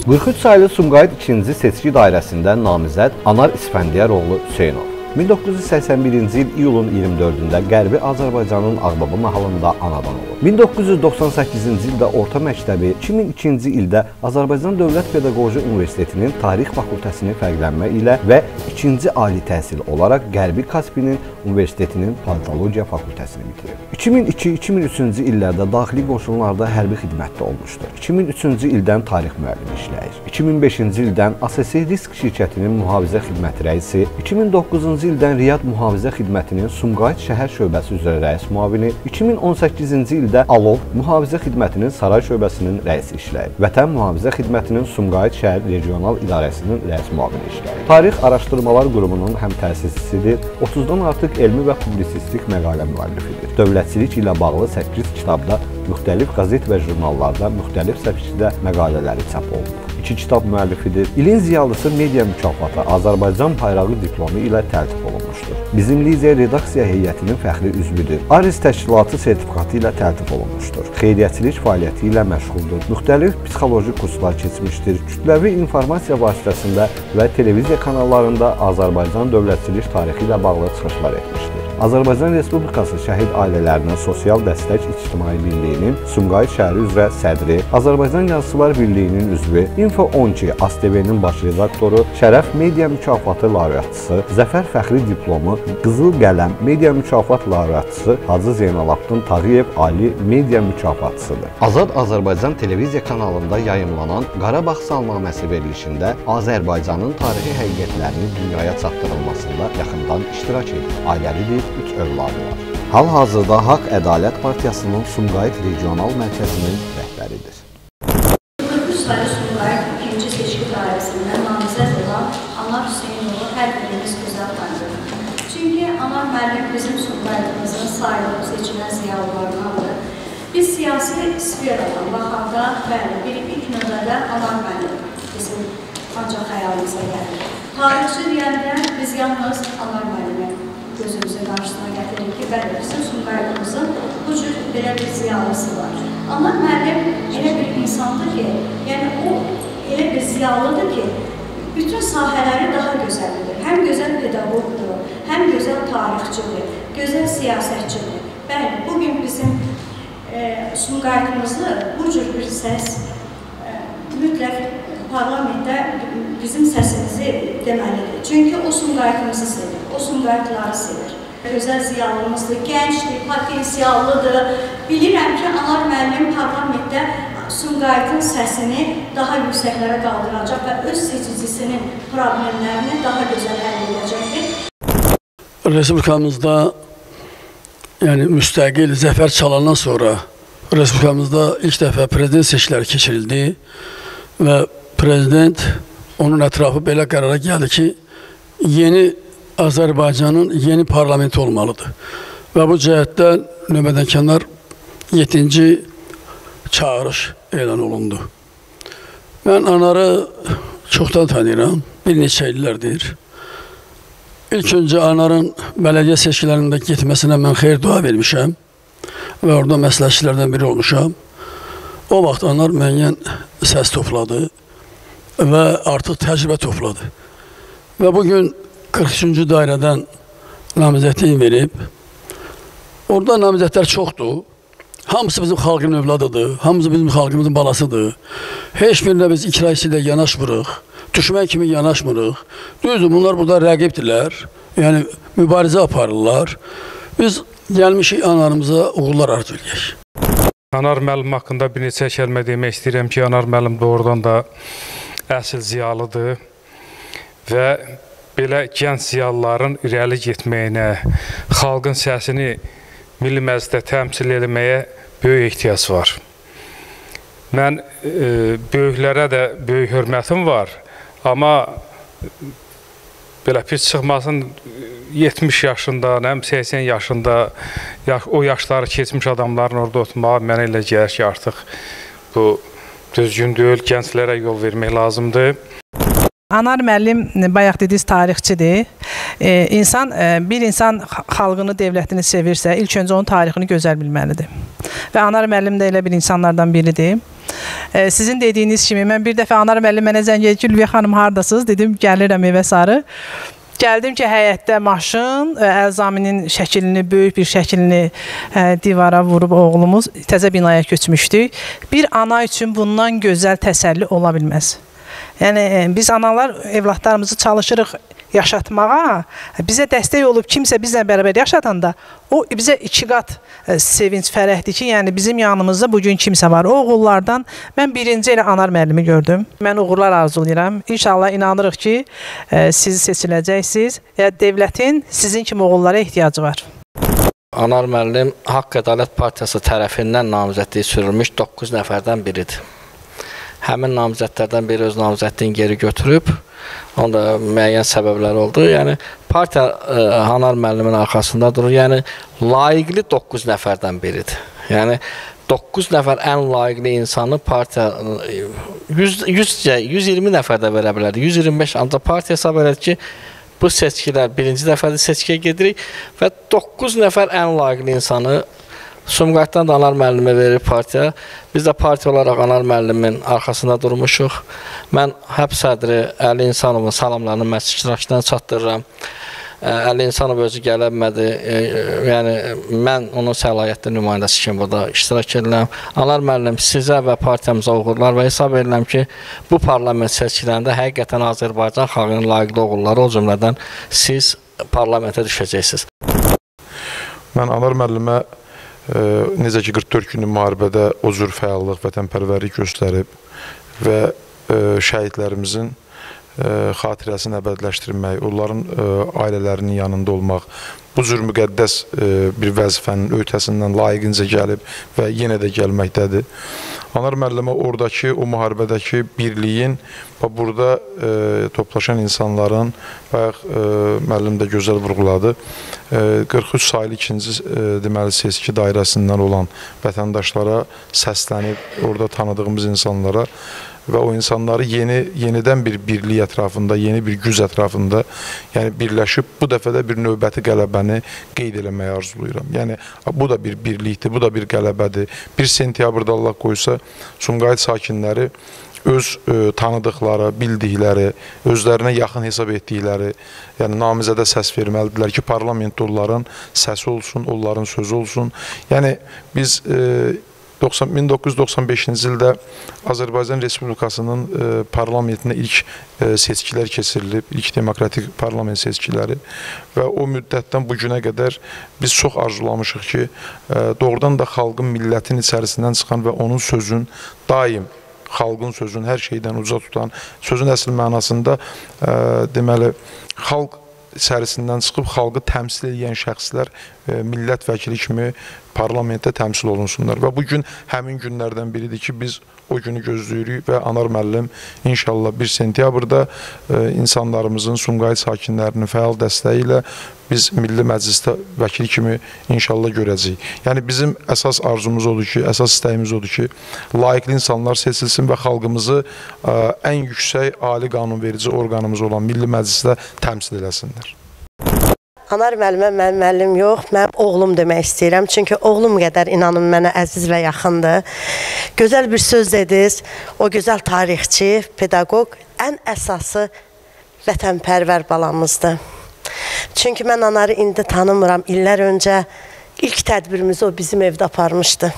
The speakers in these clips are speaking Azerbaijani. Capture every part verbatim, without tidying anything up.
qırx üç saylı Sumqayıt ikinci seçki dairəsində namizəd Anar İsfəndiyaroğlu Hüseynov min doqquz yüz səksən birinci il iyulun iyirmi dördündə Qərbi Azərbaycanın Ağbaba mahallında anadan olub. min doqquz yüz doxsan səkkizinci ildə orta məktəbi, iki min ikinci ildə Azərbaycan Dövlət Pedaqoji Universitetinin Tarix fakültəsini fərqlənmə ilə və ikinci ali təhsil olaraq Qərbi Kaspinin Universitetinin Politologiya fakültəsini bitirib. iki min iki iki min üçüncü illərdə daxili qoşunlarda hərbi xidmətdə olmuşdur. iki min üçüncü ildən tarix müəllimi işləyir. iki min beşinci ildən A S S Risk şirkətinin mühafizə xidməti rəisi, iki min doqquzuncu ildən Riyad Mühafizə Xidmətinin Sumqayıt şəhər şöbəsi üzrə rəis müavini, iki min on səkkizinci ildə Alov Mühafizə Xidmətinin Saray şöbəsinin rəisi işləyir. Vətən Mühafizə Xidmətinin Sumqayıt şəhər regional idarəsinin rəis müavini işləyir. Tarix Araşdırmalar Qurumunun həm təsisçisidir, otuzdan artıq elmi və publisistik məqalə müəllifidir. Dövlətçilik ilə bağlı səkkiz kitabda, müxtəlif qəzet və jurnallarda, müxtəlif səpkidə məqalələri çap olunub. İki kitab müəllifidir. İlin ziyalısı media mükafatı Azərbaycan bayrağı diplomu ilə təltif olunmuşdur. Bizim lider redaksiya heyətinin fəxri üzvüdür. Aris təşkilatı sertifikatı ilə təltif olunmuşdur. Xeyriyyətçilik fəaliyyəti ilə məşğuldur. Müxtəlif psixoloji kurslar keçmişdir. Kütləvi informasiya vasitəsində və televiziya kanallarında Azərbaycan dövlətçilik tarixi ilə bağlı çıxışlar etmişdir. Azərbaycan Respublikası şəhid ailələrinə sosial dəstək ictimai birliyinin Sumqayıt şəhəri üzrə sədri, Azərbaycan Yazıçılar Birliyinin üzvü, Info on iki A S T V-nin baş redaktoru, Şərəf Media mükafatı laureatçısı, Zəfər fəxri diplomu, Qızıl Qələm Media mükafat laureatçısı Hacı Zeynalabdin Tağıyev Ali Media mükafatçısıdır. Azad Azərbaycan televiziya kanalında yayımlanan Qarabağ salnaməsi verilişində Azərbaycanın tarixi həqiqətlərinin dünyaya çatdırılmasında yaxından iştirak edir. Ailəlidir, üç övladı var. Hal-hazırda Haqq Ədalət Partiyasının Sumqayıt Regional Mərkəzinin rəhbəridir. qırx üç saylı Sumqayıt ikinci seçki dairəsində namizəd olan Anar Hüseynovu hər birimiz gözəl tanıyırıq. Çünki Anar müəllim bizim Sumqayıtımızın sayılı seçilən ziyalılarındandır. Biz siyasi sferadan baxanda, bəli, bir ilk növbədə Anar müəllim bizim ancaq xəyalımıza gəlir. Tarixçi deyəndə biz yalnız Anar müəllimi gözümüzün qarşısına gətirir ki, bəli, bizim Sumqayıtımızın bu cür belə bir ziyalısı var. Anar müəllim elə bir insandır ki, yəni o elə bir ziyalıdır ki, bütün sahələri daha gözəldir. Həm gözəl pedaqoqdur, həm gözəl tarixçidir, gözəl siyasətçidir. Bəli, bugün bizim e, Sumqayıtımızı bu cür bir səs e, mütləq parlamentdə bizim səsimizi deməlidir. Çünki o Sumqayıtımızı sevir, o Sumqayıtları sevir. Gözəl ziyalımızdır, gəncdir, potensiallıdır. Bilirəm ki, Anar müəllim parlamentdə Sumqayıtın səsini daha yüksəklərə qaldıracaq və öz seçicisinin problemlərini daha gözəl həll edəcəkdir. Respublikamızda yəni müstəqil zəfər çalandan sonra Respublikamızda ilk dəfə prezident seçkiləri keçirildi və prezident onun ətrafı belə qərara gəldi ki, yeni Azərbaycanın yeni parlamenti olmalıdır. Və bu cəhətdən növbədənkənar yeddinci çağırış elan olundu. Mən Anarı çoxdan tanıyıram, bir neçə illərdir. İlk öncə Anarın bələdiyyə seçkilərində getməsinə mən xeyir dua vermişəm və orada məsləhətçilərdən biri olmuşam. O vaxt Anar müəyyən səs topladı və artıq təcrübə topladı. Və bugün qırx üçüncü dairədən namizədliyi verib. Orada namizədlər çoxdur. Hamısı bizim xalqın övladıdır, hamısı bizim xalqımızın balasıdır. Heç birində biz ikrahisi ilə yanaşmırıq, düşmən kimi yanaşmırıq. Düzdür, bunlar burada rəqibdirlər, yəni mübarizə aparırlar. Biz gəlmişik Anarımıza uğurlar arzu edək. Anar müəllim haqqında bir neçə kəlmə demək istəyirəm ki, Anar müəllim doğrudan da əsl ziyalıdır və belə gənc ziyalıların irəli getməyinə, xalqın səsini milli məclisdə təmsil etməyə böyük ehtiyac var. Mən e, böyüklərə də böyük hörmətim var, amma belə pis çıxmasın, yetmiş yaşında, həm səksən yaşında o yaşları keçmiş adamların orada oturmağa mənə elə gəlir ki, artıq bu düzgün deyil, gənclərə yol vermək lazımdır. Anar müəllim bayaq dediniz tarixçidir. Ee, insan, bir insan xalqını, devlətini sevirsə, ilk öncə onun tarixini gözəl bilməlidir. Və Anar müəllim də elə bir insanlardan biridir. E, sizin dediyiniz kimi, mən bir dəfə Anar müəllim mənə zəng edib ki, Ülviyə xanım hardasınız? Dedim, gəlirəm evə sarı. Gəldim ki, həyətdə maşın, Əzaminin şəklini, böyük bir şəklini ə, divara vurub oğlumuz təzə binaya köçmüşdük. Bir ana üçün bundan gözəl təsəlli ola bilməz. Yəni, biz analar evlatlarımızı çalışırıq yaşatmağa, bizə dəstək olub kimsə bizlə bərabər yaşatanda, o bizə iki qat sevinç, fərəhdir ki, yəni bizim yanımızda bugün kimsə var. O oğullardan mən birinci elə Anar müəllimi gördüm. Mən uğurlar arzulayıram. İnşallah inanırıq ki, siz seçiləcəksiniz. Devlətin sizin kimi oğullara ehtiyacı var. Anar müəllim Haqq Ədalət Partiyası tərəfindən namizədliyi sürülmüş doqquz nəfərdən biridir. Həmin namizədlərdən biri öz namizədliyini geri götürüb, onda müəyyən səbəblər oldu. Yəni, partiya ə, Anar müəllimin arxasında durur. Yəni, layiqli doqquz nəfərdən biridir. Yəni, doqquz nəfər ən layiqli insanı partiya yüz, yüz, yüz iyirmi nəfər də verə bilərdi. yüz iyirmi beş ancaq partiya hesab elədi ki, bu seçkilər birinci dəfədir seçkiyə gedirik və doqquz nəfər ən layiqli insanı Sumqayıtdan da Anar müəllimə verir partiya. Biz də partiya olaraq Anar müəllimin arxasında durmuşuq. Mən həb sədri Əli İnsanovun salamlarını məclis iştirakçıdan çatdırıram. Əli İnsanov özü gələ bilmədi. Yəni, mən onun səlahiyyətli nümayəndəsi kimi burada iştirak edirəm. Anar müəllim, sizə və partiyamıza uğurlar və hesab edirəm ki, bu parlament seçkilərində həqiqətən Azərbaycan xalqının layiqli oğulları, o cümlədən siz parlamentə düşəcəksiniz. Mən Anar müəllimə necə ki, qırx dörd günlük müharibədə o cür fəallıq, vətənpərvərlik göstərib və şəhidlərimizin xatirəsini əbədləşdirmək, onların ailələrinin yanında olmaq, bu cür müqəddəs bir vəzifənin öhdəsindən layiqincə gəlib və yenə də gəlməkdədir. Anar müəllimə oradakı, o müharibədəki birliyin və burada e, toplaşan insanların, bayaq e, müəllim də gözəl vurğuladı, e, qırx üç saylı ikinci e, deməli seçki dairəsindən olan vətəndaşlara səslənib, orada tanıdığımız insanlara və o insanları yeni, yenidən bir birlik ətrafında, yeni bir güc ətrafında, yəni birləşib bu dəfə də bir növbəti qələbəni qeyd eləməyi arzulayıram. Yəni, bu da bir birlikdir, bu da bir qələbədir. bir sentyabrda Allah qoysa, Sumqayıt sakinləri öz e, tanıdıqları, bildikləri, özlərinə yaxın hesab etdikləri, yəni namizədə səs verməlidirlər ki, parlamentdə onların səsi olsun, onların sözü olsun. Yəni, biz e, min doqquz yüz doxsan beşinci ildə Azərbaycan Respublikasının e, parlamentində ilk e, seçkilər keçirilib, ilk demokratik parlament seçkiləri və o müddətdən bu günə qədər biz çox arzulamışıq ki, e, doğrudan da xalqın, millətin içərisindən çıxan və onun sözün daim xalqın sözün hər şeydən uca tutan, sözün əsl mənasında e, deməli, xalq içərisindən çıxıb xalqı təmsil edən şəxslər e, millət vəkili kimi parlamentdə təmsil olunsunlar. Və bugün həmin günlərdən biridir ki, biz o günü gözləyirik və Anar müəllim inşallah bir sentyabrda e, insanlarımızın, Sumqayıt sakinlərinin fəal dəstəyi ilə biz Milli Məclisdə vəkil kimi inşallah görəcəyik. Yəni bizim əsas arzumuz odur ki, əsas istəyimiz odur ki, layiqli insanlar seçilsin və xalqımızı ə, ən yüksək ali qanunverici orqanımız olan Milli Məclisdə təmsil eləsinlər. Anar müəllimə mənim müəllim yox, mənim oğlum demək istəyirəm. Çünki oğlum qədər inanın mənə əziz və yaxındır. Gözəl bir söz dediniz, o gözəl tarixçi, pedaqoq, ən əsası vətənpərvər balamızdır. Çünki mən Anarı indi tanımıram. İllər öncə ilk tədbirimizi o bizim evdə aparmışdı.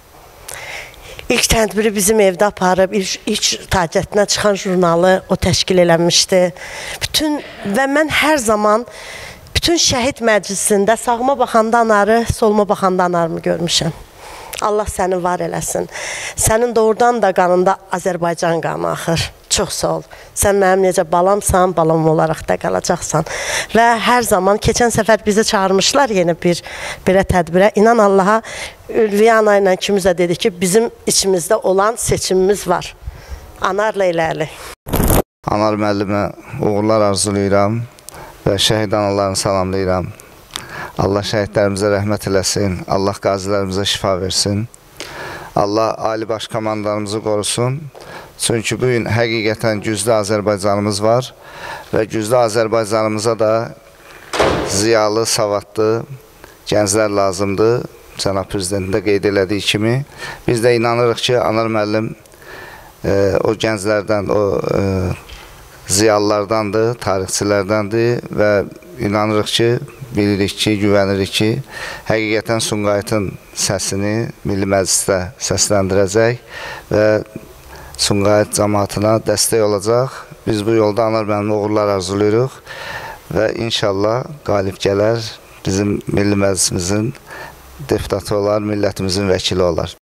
İlk tədbiri bizim evdə aparıb, ilk, ilk tacətinə çıxan jurnalı o təşkil eləmişdi. Bütün, və mən hər zaman bütün şəhid məclisində sağıma baxanda Anarı, soluma baxanda Anarımı görmüşəm. Allah səni var eləsin. Sənin doğrudan da qanında Azərbaycan qanı axır. Çox sağ ol. Sən mənim necə balamsan, balam olaraq da qalacaqsan. Və hər zaman, keçən səfər bizi çağırmışlar yeni bir belə tədbirə. İnan Allaha, Ülviyə ana ilə ikimiz də dedik ki, bizim içimizdə olan seçimimiz var. Anarla iləli. Anar müəllimə uğurlar arzulayıram və şəhid analarını salamlayıram. Allah şəhidlərimizə rəhmət eləsin, Allah qazilərimizə şifa versin. Allah Ali Baş Komandanımızı qorusun. Çünki bu gün həqiqətən güclü Azərbaycanımız var və güclü Azərbaycanımıza da ziyalı, savadlı gənclər lazımdır. Cənab Prezidentin də qeyd elədiyi kimi. Biz də inanırıq ki, Anar müəllim o gənclərdən, o ziyalılardandır, tarixçilərdəndir və inanırıq ki, bilirik ki, güvənirik ki, həqiqətən Sumqayıtın səsini Milli Məclisdə səsləndirəcək və Sumqayıt cəmaatına dəstək olacaq. Biz bu yolda Anar müəllimə uğurlar arzulayırıq və inşallah qalib gələr, bizim Milli Məclisimizin deputatı olar, millətimizin vəkili olar.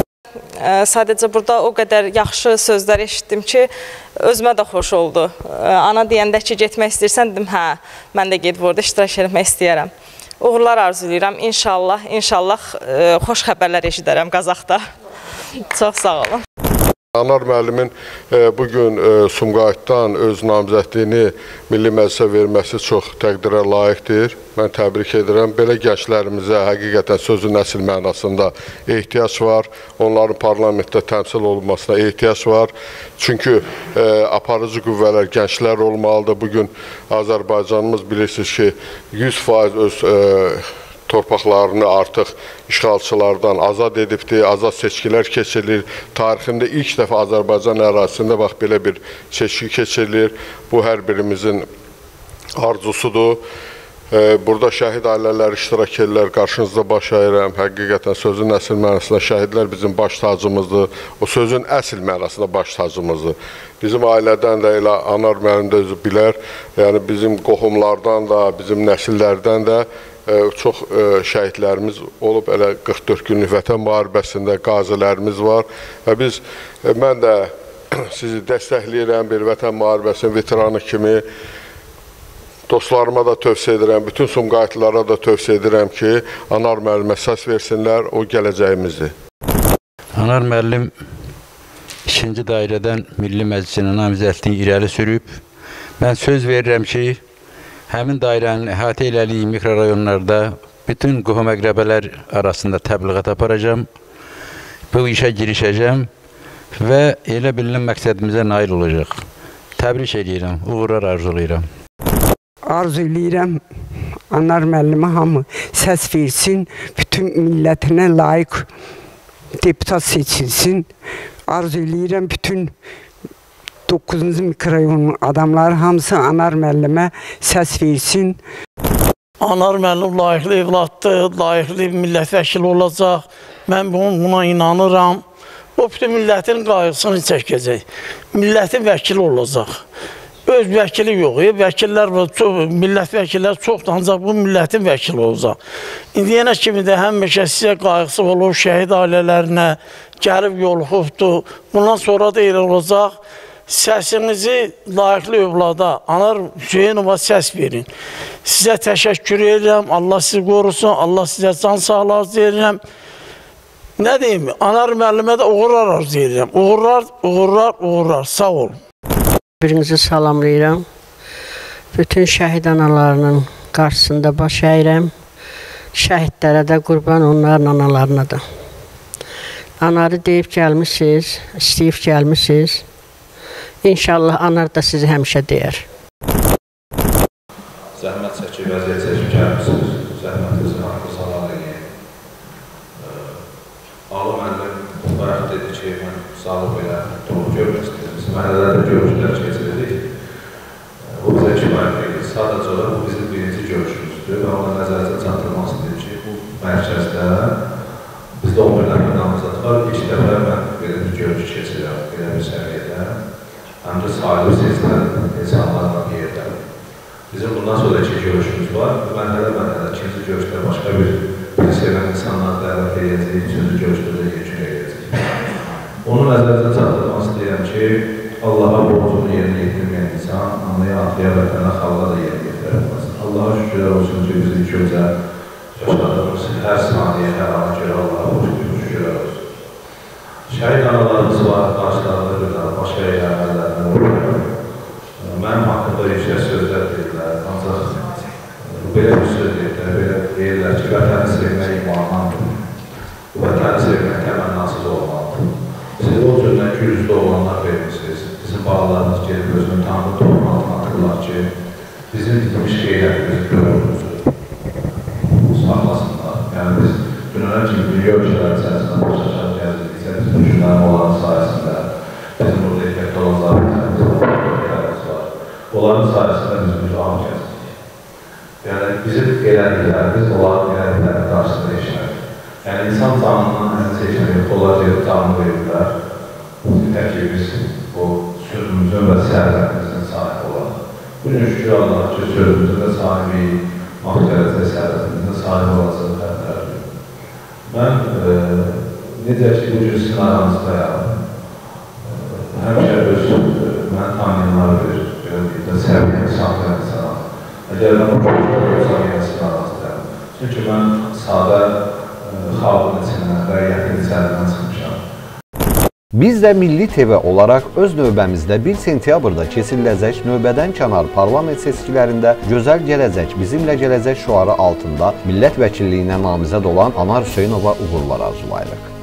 Sadəcə burada o qədər yaxşı sözlər eşitdim ki, özümə də xoş oldu. Ana deyəndə ki, getmək istəyirsən, dedim, hə, mən də gedib orada iştirak etmək istəyərəm. Uğurlar arzulayıram, inşallah, inşallah xoş xəbərlər eşidərəm Qazaxda. Çox sağ olun. Anar müəllimin bugün Sumqayıtdan öz namizədliyini Milli Məclisə verməsi çox təqdirə layiqdir. Mən təbrik edirəm. Belə gənclərimizə həqiqətən sözün əsl mənasında ehtiyac var. Onların parlamentdə təmsil olunmasına ehtiyac var. Çünki aparıcı qüvvələr gənclər olmalıdır. Bugün Azərbaycanımız bilirsiniz ki, yüz faiz öz torpaqlarını artıq işğalçılardan azad edibdir, azad seçkilər keçirilir. Tarixində ilk dəfə Azərbaycan ərazisində bax belə bir seçki keçirilir. Bu hər birimizin arzusudur. Burada şəhid ailələri iştirak edirlər, qarşınızda baş əyirəm. Həqiqətən sözün əsl mənasında şəhidlər bizim baş tacımızdır. O sözün əsl mənasında baş tacımızdır. Bizim ailədən də elə Anar müəllim də özü bilər. Yəni bizim qohumlardan da, bizim nəsillərdən də çox şəhidlərimiz olub, elə qırx dörd günlük vətən müharibəsində qazilərimiz var və biz, mən də sizi dəstəkləyirəm bir vətən müharibəsinin veteranı kimi, dostlarıma da tövsiyə edirəm, bütün Sumqayıtlılara da tövsiyə edirəm ki, Anar müəllimə səs versinlər, o gələcəyimizdir. Anar müəllim ikinci dairədən Milli Məclisin namizədliyini irəli sürüb, mən söz verirəm ki, həmin dairənin əhatə elədiyi mikrorayonlarda bütün qohum-əqrəbələr arasında təbliğat aparacam, bu işə girişəcəm və elə bilinən məqsədimizə nail olacaq. Təbrik edirəm, uğurlar arzulayıram. Arzu edirəm, Anar müəllimə hamı səs versin, bütün millətinə layiq deputat seçilsin. Arzu edirəm, bütün doqquzuncu mikrorayonun adamları hamısı Anar müəllimə səs versin. Anar müəllim layiqli evladdır, layiqli millət vəkili olacaq. Mən buna inanıram. O bütün millətin qayğısını çəkəcək. Millətin vəkili olacaq. Öz vəkili yox, vəkillər, millət vəkillər çoxdur, ancaq bu millətin vəkili olacaq. İndiyənə kimi də həmişə sizə qayğısı olur, şəhid ailələrinə gəlib yoluxubdur. Bundan sonra da elə olacaq. Səsinizi layiqli övlada, Anar Hüseynova səs verin. Sizə təşəkkür edirəm, Allah sizi qorusun, Allah sizə can sağlığı verirəm. Nə deyim, Anar müəllimə də uğurlar arzu edirəm. Uğurlar, uğurlar, uğurlar, sağ olun. Birinizi salamlayıram. Bütün şəhid analarının qarşısında baş əyirəm. Şəhidlərə də qurban, onların analarına da. Anarı deyib gəlmişsiniz, istəyib gəlmişsiniz. İnşallah Anar da sizi həmişə deyər. Zəhmət çəkib, vəziyyət çəkib gəlmişsiniz. Zəhmətinizin haqqı salam edin. Alı müəllim bayaq dedi ki, mən sağlıq belə doğru görmək istəyirəm. Biz məhəllələrdə görüşlər keçiririk. O bizə kifayət edir. Sadəcə olaraq bu bizim birinci görüşümüzdür və ona nəzarətə çatdırmaq istəyir ki, bu mərkəzdə bizdə on bir nəfər namizəd var. İlk dəfə mən belə bir görüş keçirəm, belə bir səviyyədə. Həm də sahib seçilən insanlarla bir yerdə. Bizim bundan sonraki görüşümüz var. Mərhələ-mərhələ ikinci görüşdə başqa bir bizi sevən insanlar dəvət edəcək, üçüncü görüşdə də yekun edəcək. Onu nəzərdə çatdırmaq istəyirəm ki, Allaha borcunu yerinə yetirməyən insan, anaya, atlıya, vətənə, xalqa da yerinə yetirməz. Allaha şükürlər olsun ki, bizi gözəl yaşadığımız hər saniyə, hər ana görə Allaha borcunu şükürlər olsun. Şəhid analarımız var, qarşılarında gözəl, başqa eyləmələrindən olur. Mənim haqqında yüksək sözlər deyirlər, ancaq belə bir söz deyirlər, belə deyirlər ki, vətəni sevmək imandandır. Bu vətəni sevmək təmənnasız olmalıdır. Siz o cürdən ki, yüzdə olanlar vermişsiniz. Bizim bağlarımız gelib özünün tanrı toplantını atırlar ki, bizim bitmiş qeyrətimizi görürüz. Saxlasınlar. Yəni biz dünənə kimi dünya ölçələri içərisində başa-aşağı gəzdik. Bizim düşünlərin olan sayəsində bizim onların sayəsində biz bir an gəzdik. Yəni, bizim elədiklərimiz onların elədiklərinin qarşısında işlədik. Yəni, insan canından əziz eşlədik, onlar gedib canını verirlər. Bizim təkimiz bu sözümüzün və sərvətimizin sahibi olan. Bu gün şükür Allah'a ki, sözümüzün də sahibi, mahkərəcə sərvətimizin sahibi olacaq fərqlərdir. Mən e, necə ki, bu gün sizin aranızdayam, həmişə öz mən tanıyanları bir, bir səviyyəni sahibi insana. Əgər mən bu gün səviyyəsinin aranızdayam. Çünki mən sadə xalqın içindən, rəiyyətin içərindən çıxmışam. Biz də Milli T V olaraq öz növbəmizdə bir sentyabrda keçiriləcək növbədən kənar parlament seçkilərində gözəl gələcək, bizimlə gələcək şüarı altında millət vəkilliyinə namizəd olan Anar Hüseynova uğurlar arzulayırıq.